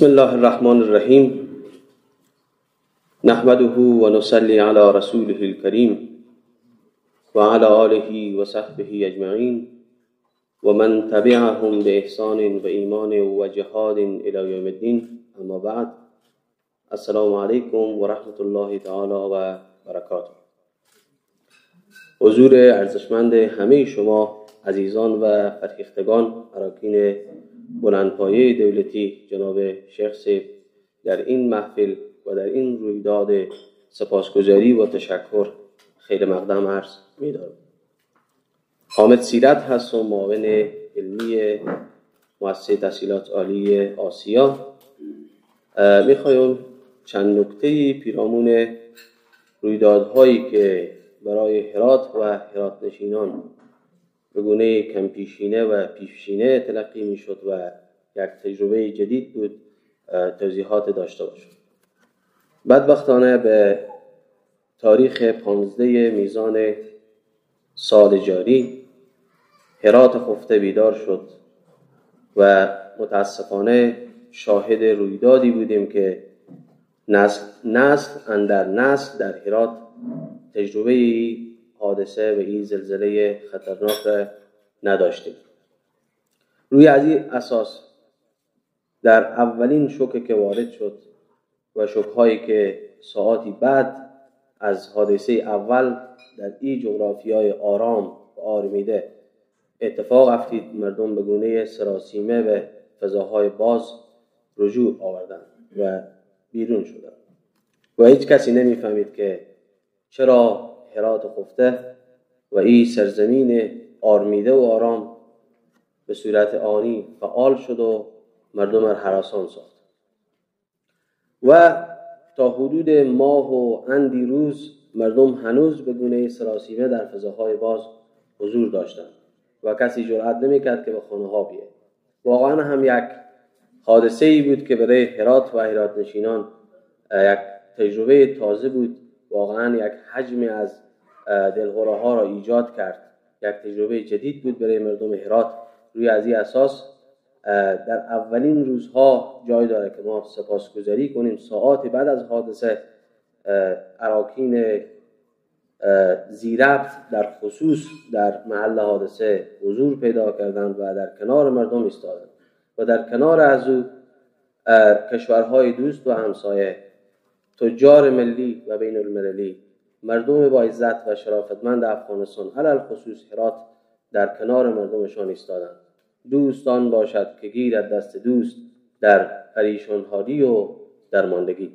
بسم الله الرحمن الرحیم. نحمده و نصلی علی رسوله الکریم و علی آله و صحبه اجمعین و من تبعهم باحسان و ایمان و جهاد الی یوم الدین. اما بعد، السلام علیکم و رحمت الله تعالی و برکاته. حضور ارزشمند همه شما عزیزان و فرهیختگان اراکین بلندپایه دولتی جناب شیخ صاحب در این محفل و در این رویداد سپاسگزاری و تشکر خیر مقدم عرض می‌دارم. حامد سیرت هست و معاون علمی مؤسسه تحصیلات عالی آسیا. می‌خوایم چند نکته پیرامون رویدادهایی که برای هرات و هرات نشینان به گونه کمپیشینه و پیشینه تلقی می شد و یک تجربه جدید بود توضیحات داشته باشد. بدبختانه به تاریخ 15 میزان سال جاری هرات خفته بیدار شد و متاسفانه شاهد رویدادی بودیم که نسل اندر نسل در هرات تجربه حادثه و این زلزله خطرناک نداشتیم. روی از این اساس در اولین شوک که وارد شد و شوک‌هایی که ساعاتی بعد از حادثه اول در این جغرافیای آرام و آرمیده اتفاق افتید، مردم به گونه سراسیمه به فضاهای باز رجوع آوردند و بیرون شدند و هیچ کسی نمی‌فهمید که چرا هرات خفته و این سرزمین آرمیده و آرام به صورت آنی فعال شد و مردم را هراسان ساخت و تا حدود ماه و اندی روز مردم هنوز به گونه سراسیمه در فضاهای باز حضور داشتند و کسی جرأت نمی‌کرد که به خانه ها بیاید. واقعا هم یک حادثه ای بود که برای هرات و هرات نشینان یک تجربه تازه بود. واقعا یک حجم از دلهره ها را ایجاد کرد. یک تجربه جدید بود برای مردم هرات. روی از این اساس در اولین روزها جای داره که ما سپاسگزاری کنیم. ساعات بعد از حادثه اراکین ذی‌ربط در خصوص در محل حادثه حضور پیدا کردند و در کنار مردم ایستادند و در کنار از او کشورهای دوست و همسایه، تجار ملی و بین المللی، مردم با عزت و شرافتمند افغانستان علل خصوص هرات در کنار مردمشان ایستادند. دوستان باشد که گیرد دست دوست در پریشان حالی و درماندگی.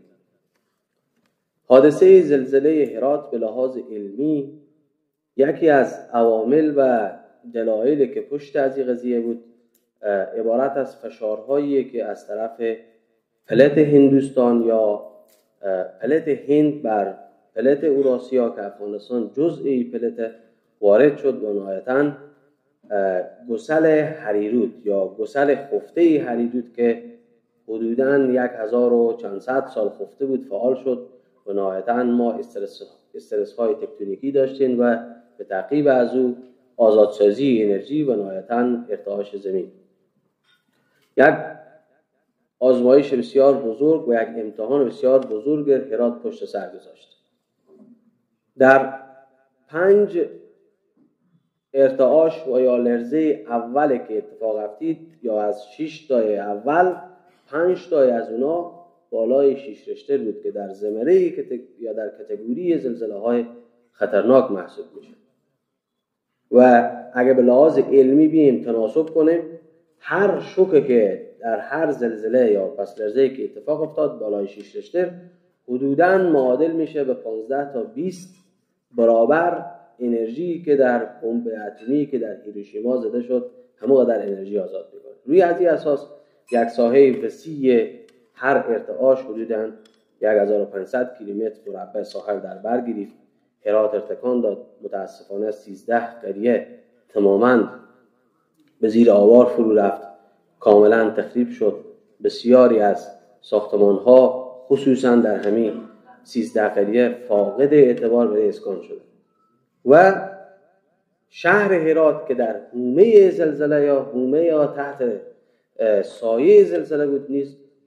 حادثه زلزله هرات به لحاظ علمی یکی از عوامل و دلایلی که پشت از این قضیه بود عبارت از فشارهایی که از طرف پلت هندوستان یا پلت هند بر پلت اوراسیا که افغانستان جزئی پلت وارد شد و نهایتاً گسل هریرود یا گسل خفته هریرود که حدوداً 1000 و چند صد سال خفته بود فعال شد و نهایتاً ما استرس های تکتونیکی داشتیم و به تعقیب از او آزادسازی انرژی و نهایتاً ارتعاش زمین. یک آزمایش بسیار بزرگ و یک امتحان بسیار بزرگ هرات پشت سر گذاشت. در 5 ارتعاش و یا لرزه اولی که اتفاق افتید یا از 6 تای اول 5 تای از اونا بالای 6 رشته بود که در زمره یا در کتگوری زلزله های خطرناک محسوب میشه و اگه به لحاظ علمی بیم تناسب کنیم هر شوک که در هر زلزله یا پس لرزه‌ای که اتفاق افتاد بالای 6 رشته حدوداً معادل میشه به 15 تا 20 برابر انرژی که در بمب اتمی که در هیروشیما زده شد همونقدر انرژی آزاد میکنه. روی از این اساس یک ساحه وسیع هر ارتعاش حدوداً 1500 کیلومتر مربع ساحل در بر گرفت. هرات ارتکان داد. متاسفانه 13 قریه تماماً به زیر آوار فرو رفت، کاملا تخریب شد. بسیاری از ساختمان‌ها خصوصا در همین 13 قریه فاقد اعتبار برای اسکان شده و شهر هرات که در حومه زلزله یا حومه یا تحت سایه زلزله بود نیز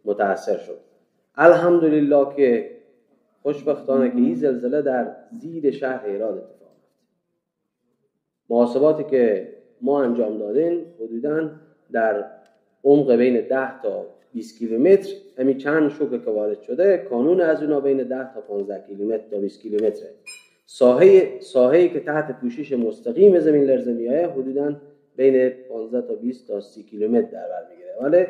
متاثر شد. الحمدلله که خوشبختانه که این زلزله در زیر شهر هرات اتفاق افتاد. محاسباتی که ما انجام دادیم حدوداً در عمق بین 10 تا 20 کیلومتر همین چند شوکه که وارد شده، کانون از اونا بین 10 تا 15 کیلومتر تا 20 کیلومتره. ساحه‌ای که تحت پوشش مستقیم زمین لرزه میایه حدوداً بین 15 تا 20 تا 30 کیلومتر در بر میگیره، ولی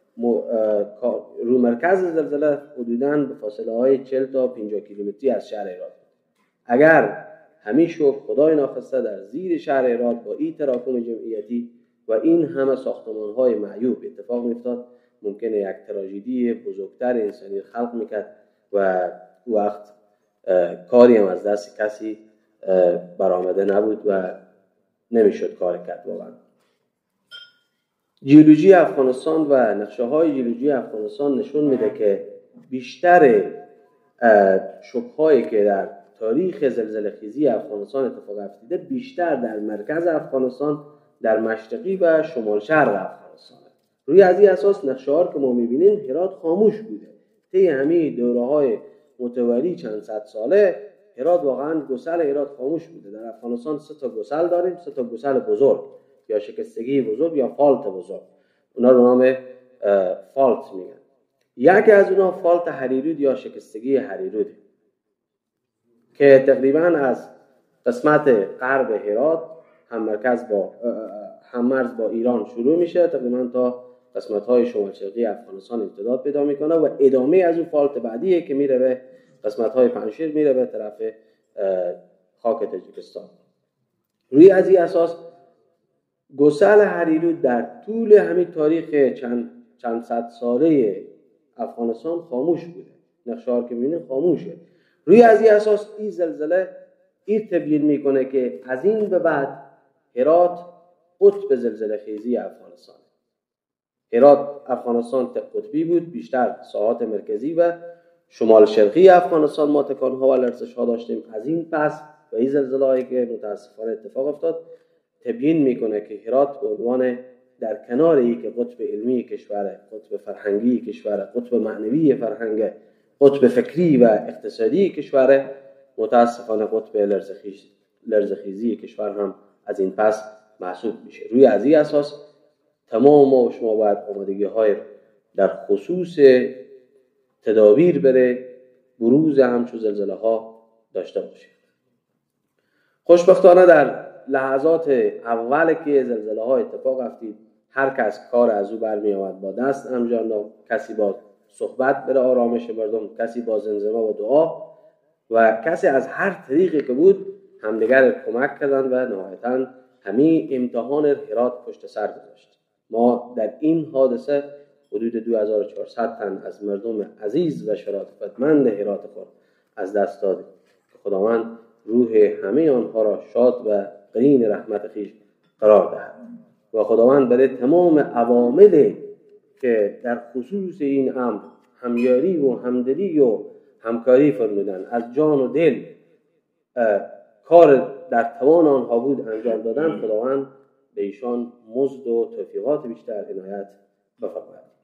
رو مرکز زلزله حدوداً به فاصله های 40 تا 50 کیلومتری از شهر هرات. اگر همین شوک خدای ناخواسته در زیر شهر هرات با این تراکم جمعیتی و این همه ساختمان های معیوب اتفاق میافتاد، ممکنه یک تراژدی بزرگتر انسانی خلق میکرد و وقت کاری هم از دست کسی برآمده نبود و نمیشد کار کرد. واقعا ژئولوژی افغانستان و نقشه های ژئولوژی افغانستان نشون میده که بیشتر شوک‌هایی که در تاریخ زلزله خیزی افغانستان اتفاق افتاده بیشتر در مرکز افغانستان، در مشرقی و شمال شرق افغانستان. روی از این اساس نقشه ها که ما میبینیم هرات خاموش بوده. طی همین دوره‌های متوالی چند صد ساله هرات واقعا گسل هرات خاموش بوده. در افغانستان 3 تا گسل داریم، 3 تا گسل بزرگ یا شکستگی بزرگ یا فالت بزرگ. اونا رو نام فالت میگن. یکی از اونا فالت هریرود یا شکستگی هریرود که تقریبا از قسمت غرب هرات هم مرز با ایران شروع میشه، تقریبا تا قسمت‌های شمال شرقی افغانستان امتداد پیدا میکنه و ادامه از اون فالت بعدیه که میره به قسمت‌های پنجشیر، میره به طرف خاک تاجیکستان. روی از این اساس گسل هریرود در طول همین تاریخ چند صد ساله افغانستان خاموش بوده. نقشه که می‌بینید خاموشه. روی از این اساس این زلزله این تبیین میکنه که از این به بعد هرات قطب زلزله خیزی افغانستان. هرات افغانستان قطبی بود، بیشتر ساحات مرکزی و شمال شرقی افغانستان ما تکان‌ها و لرزش‌ها داشتیم. از این پس و این زلزله‌ای که متاسفانه اتفاق افتاد تبیین میکنه که هرات به عنوان در کنار این که قطب علمی کشور، قطب فرهنگی کشور، قطب معنوی فرهنگ، قطب فکری و اقتصادی کشور، متاسفانه قطب لرزخیزی کشور هم از این پس محسوب میشه. روی از این اساس تمام ما و شما باید آمادگی های در خصوص تدابیر بره بروز همچون زلزله ها داشته باشیم. خوشبختانه در لحظات اول که زلزله ها اتفاق افتید هر کس کار از او برمی آمد با دست انجام داد، کسی با صحبت بر آرامش مردم، کسی با زمزمه و دعا و کسی از هر طریقی که بود همدیگر کمک کردند و نهایتاً همین امتحان هرات پشت سر گذاشت. ما در این حادثه حدود 2400 تن از مردم عزیز و شرافتمند هرات خود از دست دادیم که خداوند روح همه آنها را شاد و قرین رحمت خویش قرار دهد و خداوند برای تمام عوامل که در خصوص این امر همیاری و همدلی و همکاری فرمودن، از جان و دل کار در توان آنها بود انجام دادن، خداوند به ایشان مزد و توفیقات بیشتر عنایت بفرماید.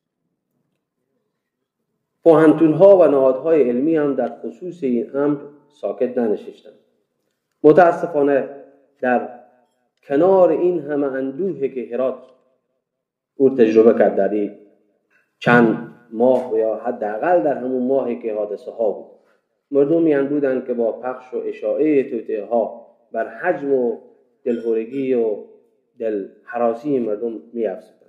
پوهنتون‌ها و نهادهای علمی هم در خصوص این امر ساکت ننشستند. متاسفانه در کنار این همه اندوه که هرات او تجربه کرد در این چند ماه و یا حداقل در همون ماهی که حادثه ها بود، مردمی بودند که با پخش و اشاعه توطئه ها بر حجم و دلهرگی و دلهراسی مردم می‌افزودند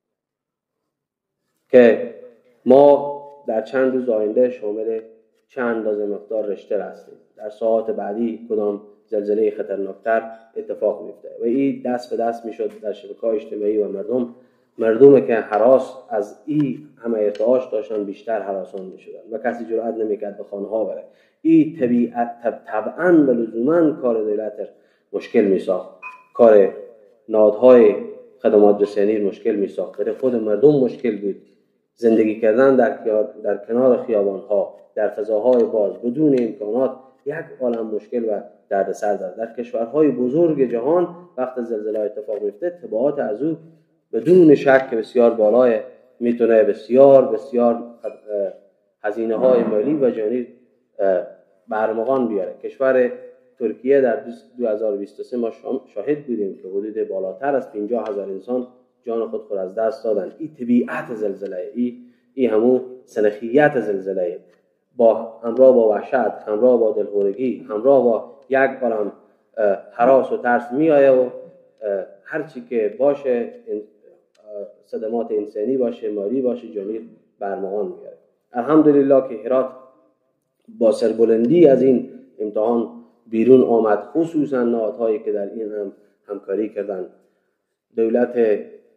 که ما در چند روز آینده شامل چند اندازه مقدار رشته هستیم. در ساعات بعدی کدام زلزله خطرناکتر اتفاق میفته و این دست به دست میشد در شبکه‌های اجتماعی و مردم که هراس از این همه ارتعاش داشتن بیشتر هراسان میشدن و کسی جرئت نمیکرد به خانه ها بره. این طبعاً و لزوماً کار دولت مشکل میساخت، کار نهادهای خدمات رسانی مشکل میساخت، برای خود مردم مشکل بود. زندگی کردن در کنار خیابان‌ها، در فضاهای باز بدون امکانات یک عالم مشکل و دردسر دارد. در کشورهای بزرگ جهان وقت زلزله اتفاق میفته تبعات از او بدون شک بسیار بالای میتونه بسیار بسیار هزینه های مالی و جانی برمغان بیاره. کشور ترکیه در 2023 ما شاهد بودیم که حدود بالاتر از 50,000 انسان جان خود از دست دادن. این طبیعت زلزله، این همون سنخیت زلزله با همراه با وحشت، همراه با دلهورگی، همراه با یک عالم هراس و ترس میآیه و هر چی که باشه، صدمات انسانی باشه، مالی باشه، جانی برمغان میاره. الحمدلله که هرات با سربلندی از این امتحان بیرون آمد، خصوصا نهادهایی که در این هم همکاری کردن. دولت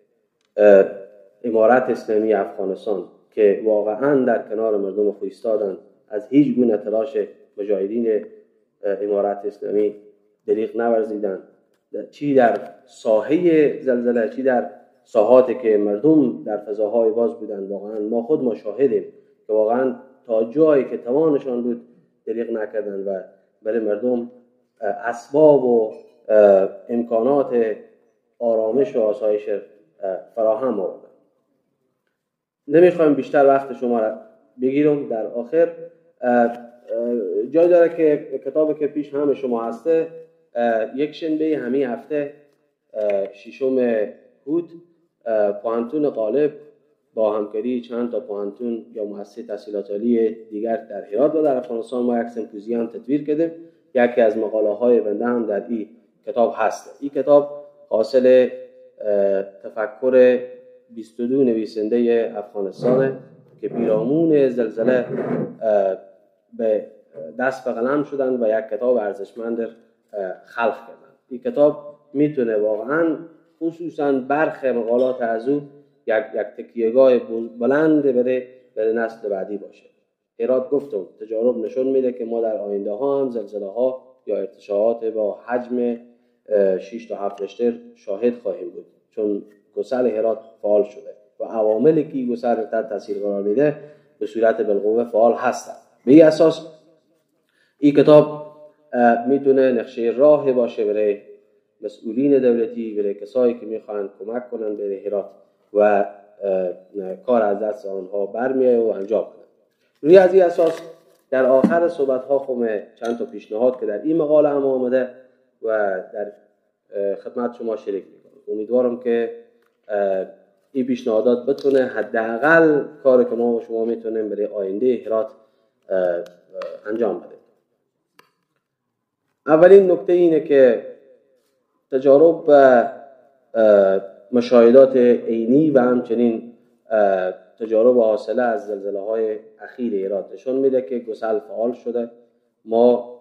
امارت اسلامی افغانستان که واقعا در کنار مردم خود ایستادند، از هیچ گونه تلاش مجاهدین امارت اسلامی دریغ نورزیدند، چی در ساحه زلزله، چی در ساحاتی که مردم در فضاهای باز بودند. واقعا ما شاهدیم که واقعا تا جایی که توانشان بود دریغ نکردند و برای مردم اسباب و امکانات آرامش و آسایش فراهم آوردند. نمیخوایم بیشتر وقت شما را بگیرم. در آخر جای داره که کتابی که پیش همه شما هسته، یک شنبه همین هفته 6 هود پوهنتون غالب با همکاری چند تا پوهنتون یا مؤسسه تحصیلات عالی دیگر در هرات و در افغانستان ما یک سمپوزیوم تدویر کردیم. یکی از مقاله های بنده هم در این کتاب هست. این کتاب حاصل تفکر 22 نویسنده افغانستان که پیرامون زلزله به دست به قلم شدن و یک کتاب ارزشمند خلق کردن. این کتاب میتونه واقعا خصوصا برخی مقالات از او یک تکیهگاه بلند برای نسل بعدی باشه. هرات گفتم تجارب نشون میده که ما در آینده ها هم زلزله ها یا ارتشاعات با حجم 6 تا 7 ریشتر شاهد خواهیم بود، چون گسل هرات فعال شده و عواملی که گسل تحت تاثیر قرار میده به صورت بالقوه فعال هستند. به این اساس این کتاب میتونه نقشه راه باشه برای مسئولین دولتی، برای کسایی که میخوان کمک کنن به هرات و کار از دست آنها برمیایه و انجام کنن. روی از این اساس در آخر صحبت ها خودم چند تا پیشنهاد که در این مقاله هم آمده و در خدمت شما شریک میکنم. امیدوارم که این پیشنهادات بتونه حداقل کاری که ما و شما میتونیم برای آینده هرات انجام بده. اولین نکته اینه که تجارب و مشاهدات عینی و همچنین تجارب حاصله از زلزله های اخیر هرات نشون میده که گسل فعال شده. ما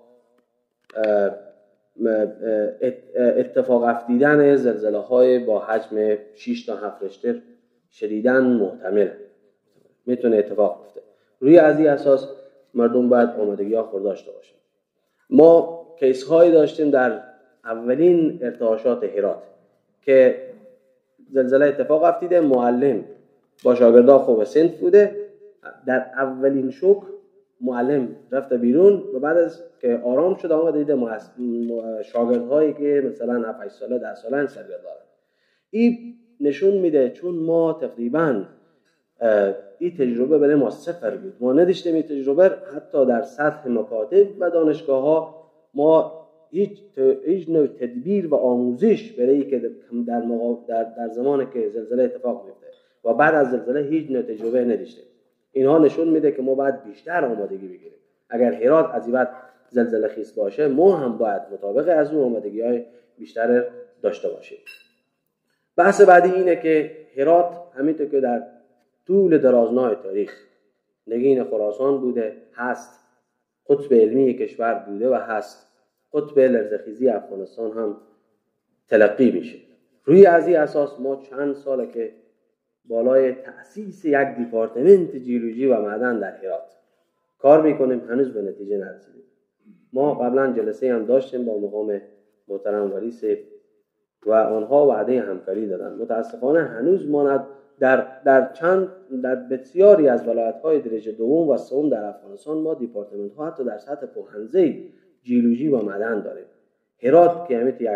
اتفاق افتیدن زلزله های با حجم 6 تا 7 ریشتر شدیداً محتمل میتونه اتفاق بیفته. روی از این اساس مردم باید آمادگی ها خود داشته باشن. ما کیس هایی داشتیم در اولین ارتعاشات هرات که زلزله اتفاق افتیده، معلم با شاگردا خوب سنف بوده، در اولین شوک معلم رفته بیرون و بعد از که آرام شده آمده دیده شاگردهایی که مثلا 7 ساله 10 ساله سرگرد دارن. این نشون میده چون ما تقریبا این تجربه برای ما صفر بود، ما نداشتیم این تجربه. حتی در سطح مکاتب و دانشگاه ها ما هیچ نوع تدبیر و آموزش برای که در زمانی که زلزله اتفاق میفته و بعد از زلزله هیچ نوع تجربه نداشتیم. اینها نشون میده که ما باید بیشتر آمادگی بگیریم. اگر هرات از این بعد زلزله خیز باشه، ما هم باید مطابق از اون آمادگی‌های بیشتر داشته باشیم. بحث بعدی اینه که هرات همینطور که در طول درازنای تاریخ نگین خراسان بوده، هست، قطب علمی کشور بوده و هست، قطب لرزه‌خیزی افغانستان هم تلقی میشه. روی از این اساس ما چند ساله که بالای تأسیس یک دیپارتمنت جیولوژی و معدن در هرات کار میکنیم، هنوز به نتیجه نرسیدیم. ما قبلا جلسه هم داشتیم با مقام محترم ولی صاحب و آنها وعده همکاری دادن. متاسفانه هنوز ما در بسیاری از ولایت‌های درجه دوم و سوم در افغانستان ما دیپارتمنت ها حتی در سطح کهنه جیولوژی و معدن داریم. هرات که همیت یک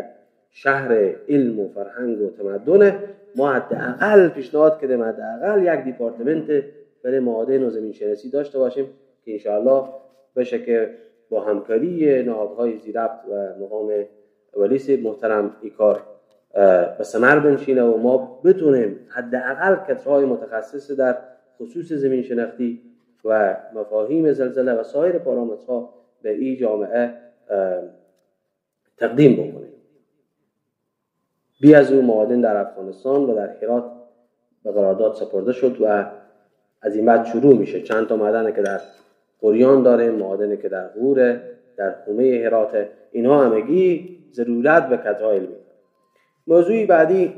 شهر علم و فرهنگ و تمدن، ما حداقل پیشنهاد کردیم حداقل یک دیپارتمنت برای معادن و زمین شناسی داشته باشیم که انشاءالله بشه که با همکاری نهادهای ذی‌ربط و مقام ولی محترم این کار به ثمر بنشینه و ما بتونیم حداقل کادرهای متخصص در خصوص زمین شناختی و مفاهیم زلزله و سایر پارامترها به این جامعه تقدیم بکنیم. بی از او معادن در افغانستان و در هرات به قرارداد سپرده شد و از این بعد شروع میشه. چند تا معدن که در قریان داره، معادنی که در غور، در حومه هرات، اینها همگی ضرورت به کادرهای علمی. موضوع بعدی،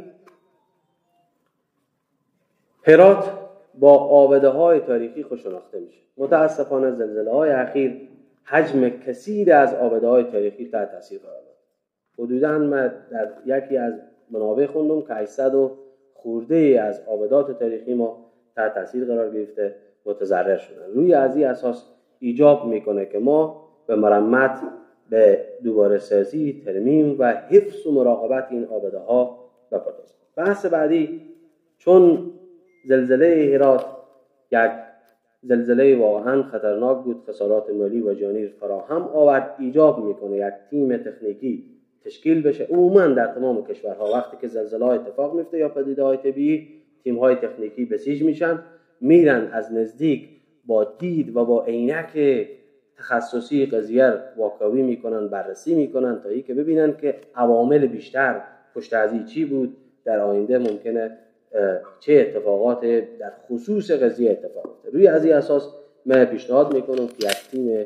هرات با آبده‌های تاریخی خوش شناخته میشه. متاسفانه زلزله‌های اخیر حجم کثیر از آبده‌های تاریخی تحت تاثیر قرار داد. حدوداً من در یکی از منابع خوندم که 800 و خورده از آبدات تاریخی ما تحت تاثیر قرار گرفته، متضرر شدن. روی از این اساس ایجاب میکنه که ما به مرمت، به دوباره سازی، ترمیم و حفظ و مراقبت این آبده‌ها بپردازیم. بحث بعدی، چون زلزله هرات یک زلزله واقعا خطرناک بود، خسارات مالی و جانی فراهم آورد، ایجاب میکنه یک تیم تکنیکی تشکیل بشه. عموما در تمام کشورها وقتی که زلزله اتفاق میفته یا پدیده‌های طبیعی، تیم‌های تکنیکی بسیج میشن، میرن از نزدیک با دید و با عینک تخصصی قضیه واکاوی میکنن، بررسی میکنن تا اینکه ببینن که عوامل بیشتر پشت از این چی بود، در آینده ممکنه چه اتفاقات در خصوص قضیه اتفاق بیفته. روی از این اساس من پیشنهاد میکنم که یک تیم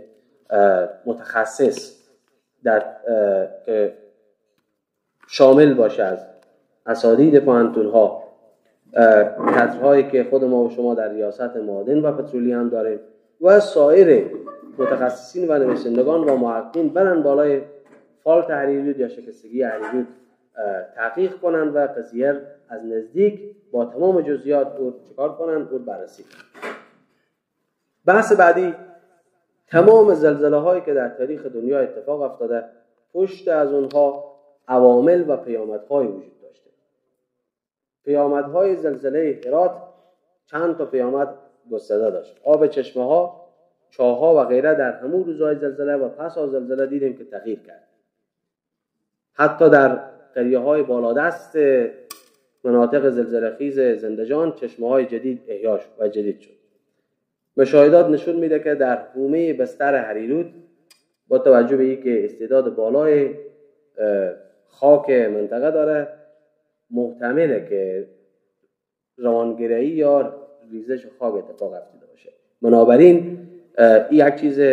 متخصص که شامل باشه از اساتید پوهنتون‌ها، کادرهایی که خود ما و شما در ریاست معادن و پترولیوم داریم و سایر متخصصین و نویسندگان و محققین برن بالای فالت هریرود یا شکستگی هریرود تحقیق کنن و قضیه از نزدیک با تمام جزئیات رو چکار کنن، رو بررسی کنن. بحث بعدی، تمام زلزله هایی که در تاریخ دنیا اتفاق افتاده، پشت از اونها عوامل و پیامدهای وجود داشته. پیامدهای زلزله هرات چند تا پیامد گسترده داشت. آب چشمه ها، چاه‌ها و غیره در همون روزهای زلزله و پس از زلزله دیدیم که تغییر کرد. حتی در قریه‌های بالادست مناطق زلزله‌خیز زندجان چشمه‌های جدید احیا شد و جدید شد. مشاهدات نشون میده که در حومه بستر هریرود با توجه به اینکه استعداد بالای خاک منطقه داره، محتمله که روانگرایی یا ریزش خاک اتفاق افتاده باشه. بنابراین این یک چیز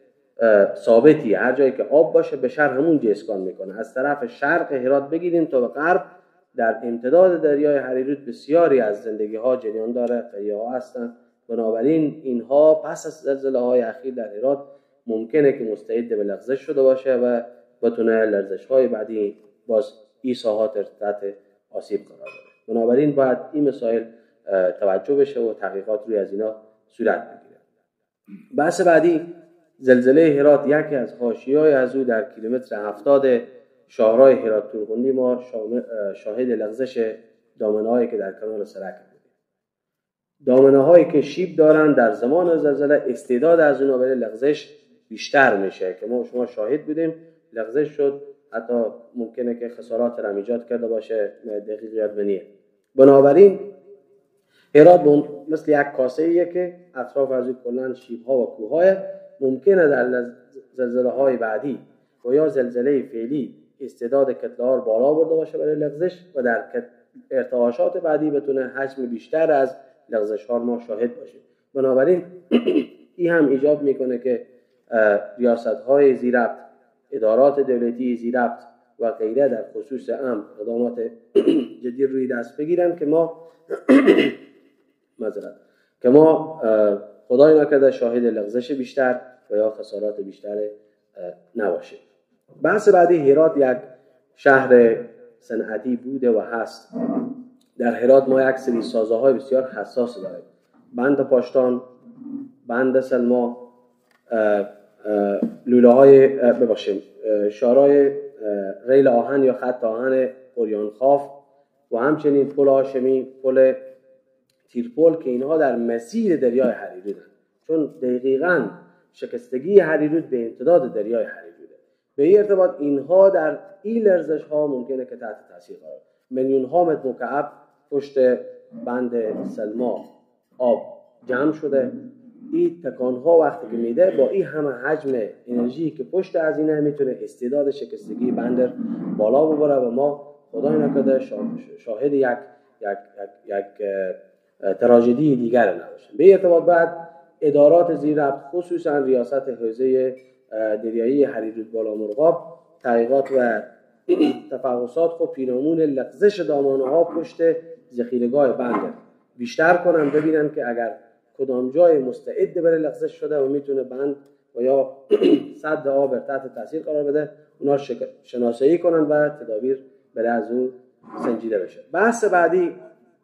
ثابتی، هر جایی که آب باشه به شرق همون اسکان میکنه. از طرف شرق هرات بگیریم تا به غرب، در امتداد دریای هریرود بسیاری از زندگی ها جریان داره، قریه ها هستن. بنابراین اینها پس از زلزله های اخیر در هرات ممکنه که مستعد به لغزش شده باشه و بتونه لرزش های بعدی باز این ساحات تحت آسیب قرار بده. بنابراین باید این مسائل توجه بشه و تحقیقات روی از اینا صورت بگیره. بحث بعدی، زلزله هرات یکی از حاشیه‌های از او در کیلومتر 70 شاهراه هرات تورغندی ما شاهد لغزش دامنه‌هایی که در کانال سرک بودیم. دامنه‌هایی که شیب دارن در زمان زلزله استعداد از اونها برای لغزش بیشتر میشه که ما شما شاهد بودیم. لغزش شد، حتی ممکنه که خسارات را ایجاد کرده باشه، دقیق یاد نیست. بنابراین هرات مثل یک کاسه‌ایه که اطراف از اون کلاً شیب‌ها و کوه‌های، ممکنه در زلزله‌های بعدی و یا زلزله فعلی استعداد کتله‌ها بالا برده باشه برای لغزش و در ارتعاشات بعدی بتونه حجم بیشتر از لغزش‌ها ما شاهد باشیم. بنابراین این هم ایجاب میکنه که ریاست‌های ذی‌ربط، ادارات دولتی ذی‌ربط و غیره در خصوص امن اقدامات جدی روی دست بگیرن که ما خدای نکرده شاهد لغزش بیشتر و یا خسارات بیشتر نباشه. بحث بعدی، هرات یک شهر صنعتی بوده و هست. در هرات ما یک سری سازه‌های بسیار حساس داریم: بند پاشتان، بند سلما، لوله‌های شارای ریل آهن یا خط آهن قریانخاف و همچنین پل هاشمی، پل تیرپل که اینها در مسیر دریای هریروده، چون دقیقاً شکستگی هریرود به امتداد دریای هریروده. به این ارتباط اینها در این لرزش ها ممکنه که تحت تاثیر قرار میلیون ها متر مکعب پشت بند سلما آب جمع شده. این تکان ها وقتی که میده با این همه حجم انرژی که پشت از اینه میتونه استعداد شکستگی بندر بالا ببره و ما خدای نکرده شاهد یک تراژدی دیگر نباشیم. به ارتباط بعد ادارات زیر ربط خصوصا ریاست حوزه دریایی هریرود بالا مرغاب تحقیقات و تفحصات خود پیرامون لغزش دامانه ها پشت ذخیره‌گاه بندر بیشتر کنن، ببینن که اگر کدام جای مستعد برای لغزش شده و میتونه بند و یا سد آب تحت تاثیر قرار بده، اونا شناسایی کنن و تدابیر برای از اون سنجیده بشه. بحث بعدی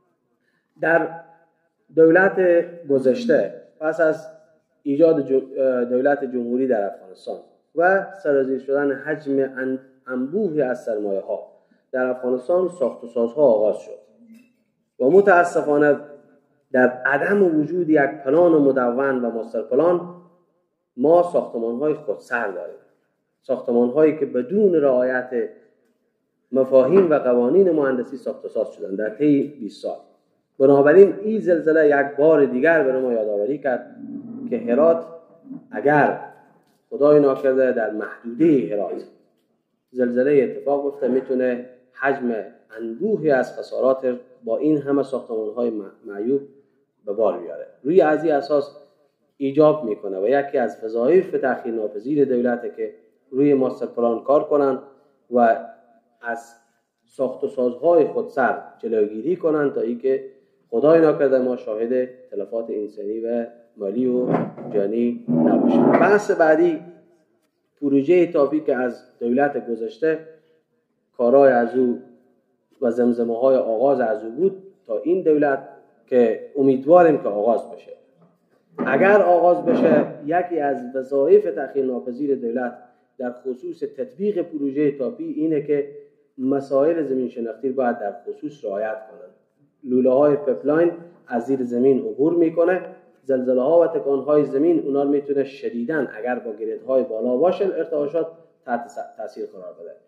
در دولت گذشته پس از ایجاد دولت جمهوری در افغانستان و سرازیر شدن حجم انبوهی از سرمایه ها در افغانستان ساخت و سازها آغاز شد و متاسفانه در عدم وجود یک پلان مدون و ماستر پلان ما ساختمان‌های خودسر داریم، ساختمان‌هایی که بدون رعایت مفاهیم و قوانین مهندسی ساخت و ساز شدن در طی 20 سال. بنابراین این زلزله یک بار دیگر برای ما یادآوری کرد که هرات اگر خدای ناکرده در محدوده هرات زلزله اتفاق بیفته میتونه حجم انبوهی از خسارات با این همه ساختمان‌های معیوب به بار بیاره. روی از این اساس ایجاب میکنه و یکی از وظایف تأخیر ناپذیر دولته که روی ماستر پلان کار کنن و از ساخت و سازهای خودسر جلوگیری کنن تا اینکه خدای ناکرده ما شاهد تلفات انسانی و مالی و جانی نباشیم. بحث بعدی پروژه تاپی که از دولت گذشته کارهای از او و زمزمه های آغاز از او بود تا این دولت که امیدواریم که آغاز بشه. اگر آغاز بشه یکی از وظایف تأخیر ناپذیر دولت در خصوص تطبیق پروژه تاپی اینه که مسائل زمین شناختی باید در خصوص رعایت کنند. لوله های پپلاین از زیر زمین عبور میکنه، زلزله ها و تکان های زمین اونا میتونه شدیداً اگر با گردهای بالا باشه ارتعاشات تحت تاثیر قرار بده.